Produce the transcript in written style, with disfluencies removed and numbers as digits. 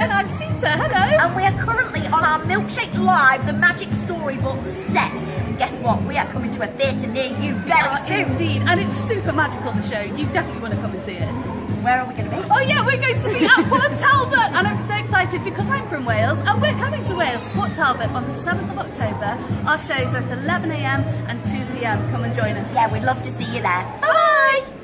And I'm Sita, hello. And we are currently on our Milkshake Live, the Magic Storybook set. And guess what? We are coming to a theatre near you very soon. Indeed, and it's super magical, the show. You definitely want to come and see it. Where are we going to be? Oh yeah, we're going to be at Port Talbot, and I'm so excited because I'm from Wales, and we're coming to Wales, Port Talbot, on the 7th of October. Our shows are at 11 AM and 2 PM. Come and join us. Yeah, we'd love to see you there. Bye-bye!